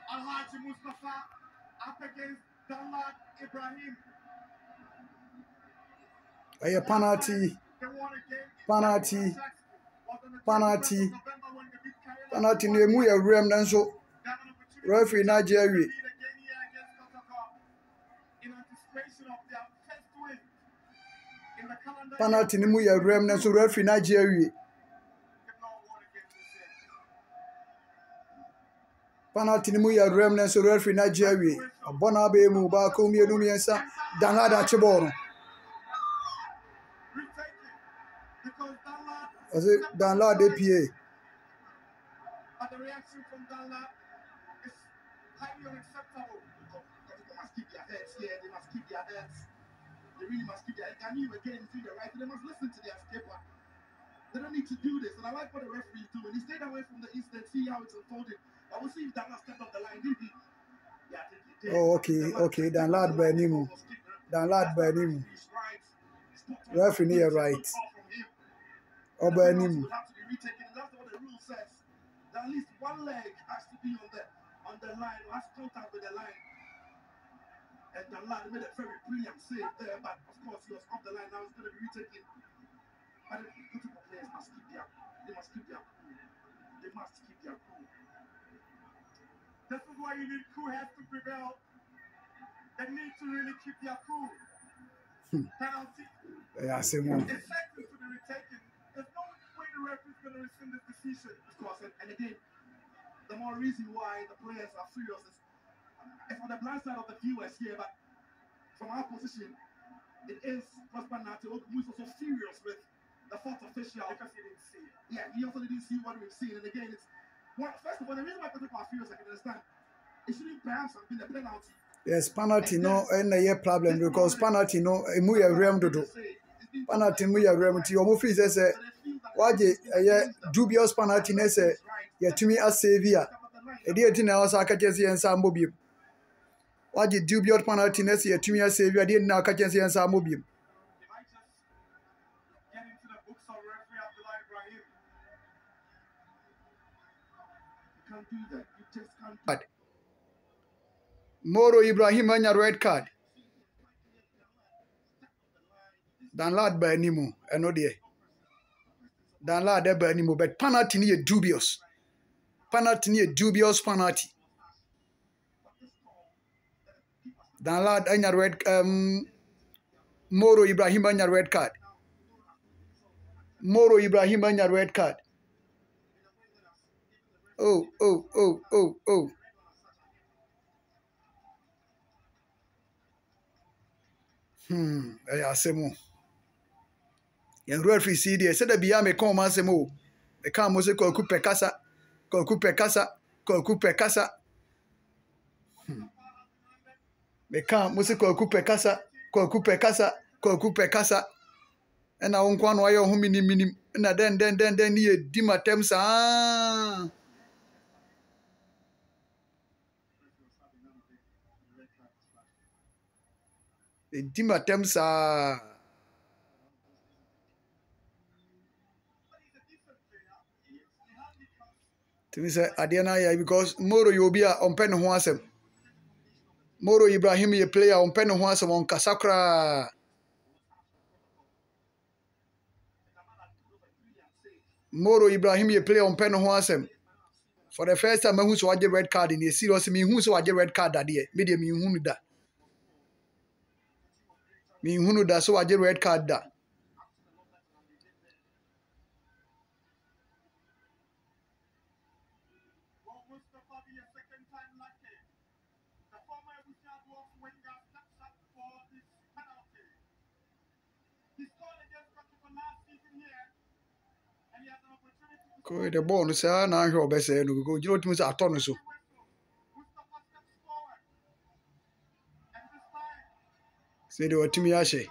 Alhaji Mustafa up against Danlad Ibrahim. A penalty. Penalty. Penalty. Penalty near Muya Ram Danso. Referee Nigeria. Penalty ni Muya Ram Danso referee Nigeria. Penalty ni Muya Ram Danso referee Nigeria. Abona be mu ba ko mienu miensa Danlad acheboro. Was it Danlad APA? But the reaction from Danlad is highly unacceptable. They must keep their heads here. They must keep their heads. They really must keep their heads. I knew again to the right. They must listen to their skipper. They don't need to do this. And I like what the referee is doing. He stayed away from the instant, see how it's unfolded. I will see if Danlad stepped up the line. Did he? Yeah, I think he did. Oh, okay. Danlad Benimu. Danlad Benimu. Referee near right. Oh, Benimu. That's what the rule says. That at least one leg has to be on the line, or has contact with the line. And Danlad made a very brilliant save there, but of course he was off the line. Now it's going to be retaken. But the football players must keep their cool. They must keep their cool. They must keep their cool. This is why you need cool heads to prevail. They need to really keep their cool. Penalty. Yeah, same one. It's likely to be retaken. There's no way the referee is going to rescind this decision. Of course, and again, the more reason why the players are furious is it's on the blind side of the viewers here, but from our position, it is Prosper Nato who is also furious with the fourth official because he didn't see it. Yeah, he also didn't see what we've seen. And again, it's first of all, the reason why people are furious, I can understand. It shouldn't perhaps have been a penalty. Yes, penalty no any problem because penalty no Muya Ram do. Penalty Muya Ram to your free says waje dubious penalty ne say yetumi asavia. Edi eti na osa akachesi ensa mobiem. Waje dubious penalty ne say yetumi asavia edi na akachesi ensa mobiem. Imoro Ibrahim anya red card. Danlad ba animu eno de. Danlad ba animu but penalty ni dubious. Penalty ni dubious penalty. Danlad anya red Imoro Ibrahim anya red card. Imoro Ibrahim anya red card. Oh. Asemo. Yen referee see there. Say the biya me come man semo. Me come mo say Kwaku Pekasa. Me come mo say Kwaku Pekasa. And I won't know why you're home minim. And then ye di matem sa. Di matem sa. To me say Adiana ya because Moro you be on pen ho asem. Moro Ibrahim ye player on pen ho asem on kasakra. Moro Ibrahim ye player on pen ho asem. For the first time who so red card in the serious me who so red card that day. Me dey me hunu da. Me hunu da so red card da. The ball no say na hwe obese no go jiro timi say ato no so say they were timi ahye